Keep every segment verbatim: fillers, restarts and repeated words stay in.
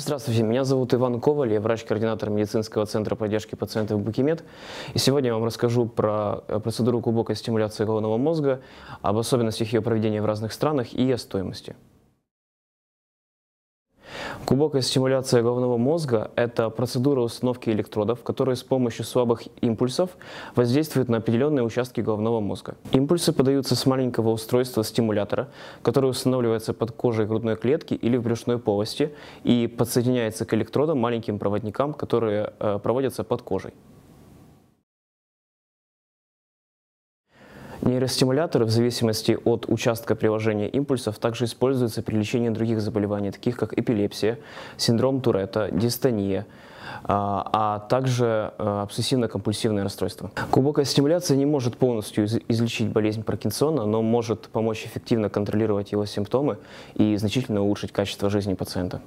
Здравствуйте, меня зовут Иван Коваль, я врач-координатор медицинского центра поддержки пациентов Букимед. И сегодня я вам расскажу про процедуру глубокой стимуляции головного мозга, об особенностях ее проведения в разных странах и о стоимости. Глубокая стимуляция головного мозга – это процедура установки электродов, которые с помощью слабых импульсов воздействуют на определенные участки головного мозга. Импульсы подаются с маленького устройства стимулятора, которое устанавливается под кожей грудной клетки или в брюшной полости и подсоединяется к электродам маленьким проводникам, которые э, проводятся под кожей. Нейростимуляторы, в зависимости от участка приложения импульсов, также используются при лечении других заболеваний, таких как эпилепсия, синдром Туретта, дистония, а также обсессивно-компульсивное расстройство. Глубокая стимуляция не может полностью излечить болезнь Паркинсона, но может помочь эффективно контролировать его симптомы и значительно улучшить качество жизни пациента.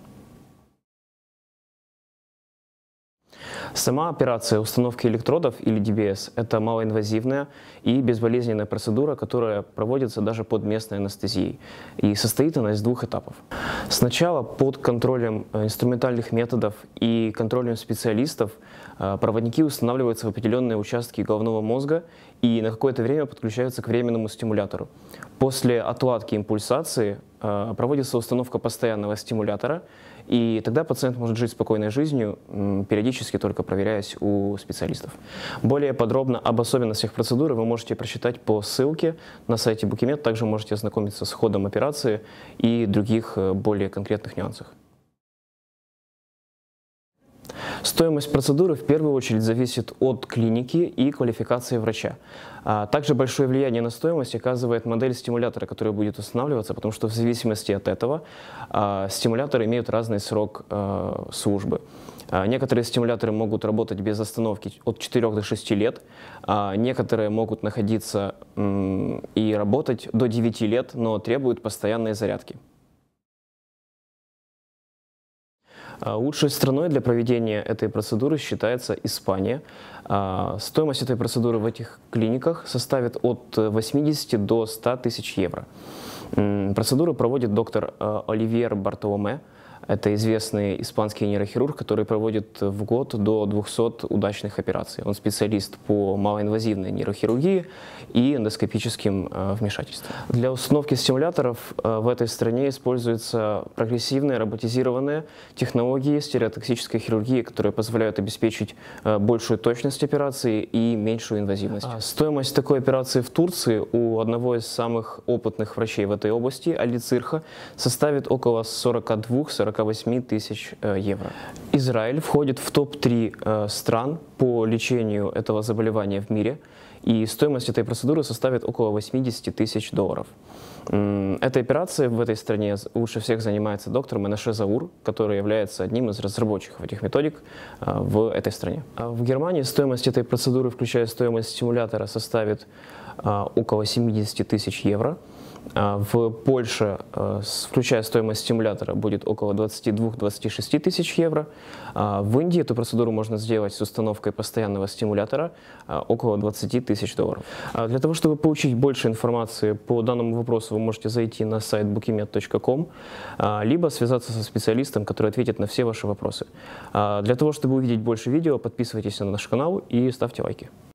Сама операция установки электродов или ди би эс – это малоинвазивная и безболезненная процедура, которая проводится даже под местной анестезией. И состоит она из двух этапов. Сначала под контролем инструментальных методов и контролем специалистов проводники устанавливаются в определенные участки головного мозга и на какое-то время подключаются к временному стимулятору. После отладки импульсации проводится установка постоянного стимулятора, и тогда пациент может жить спокойной жизнью, периодически только проверяясь у специалистов. Более подробно об особенностях процедуры вы можете прочитать по ссылке на сайте Букимед. Также можете ознакомиться с ходом операции и других более конкретных нюансах. Стоимость процедуры в первую очередь зависит от клиники и квалификации врача. Также большое влияние на стоимость оказывает модель стимулятора, которая будет устанавливаться, потому что в зависимости от этого стимуляторы имеют разный срок службы. Некоторые стимуляторы могут работать без остановки от четырёх до шести лет, некоторые могут находиться и работать до девяти лет, но требуют постоянной зарядки. Лучшей страной для проведения этой процедуры считается Испания. Стоимость этой процедуры в этих клиниках составит от восьмидесяти до ста тысяч евро. Процедуру проводит доктор Оливьер Бартоломе. Это известный испанский нейрохирург, который проводит в год до двухсот удачных операций. Он специалист по малоинвазивной нейрохирургии и эндоскопическим вмешательствам. Для установки стимуляторов в этой стране используются прогрессивные роботизированные технологии стереотоксической хирургии, которые позволяют обеспечить большую точность операции и меньшую инвазивность. Стоимость такой операции в Турции у одного из самых опытных врачей в этой области, Али Цирха, составит около сорока двух — сорока восьми тысяч евро. Израиль входит в топ три стран по лечению этого заболевания в мире, и стоимость этой процедуры составит около восьмидесяти тысяч долларов. Этой операцией в этой стране лучше всех занимается доктор Менаше Заур, который является одним из разработчиков этих методик в этой стране. В Германии стоимость этой процедуры, включая стоимость стимулятора, составит около семидесяти тысяч евро. В Польше, включая стоимость стимулятора, будет около двадцати двух — двадцати шести тысяч евро. В Индии эту процедуру можно сделать с установкой постоянного стимулятора около двадцати тысяч долларов. Для того, чтобы получить больше информации по данному вопросу, вы можете зайти на сайт букимед точка ком, либо связаться со специалистом, который ответит на все ваши вопросы. Для того, чтобы увидеть больше видео, подписывайтесь на наш канал и ставьте лайки.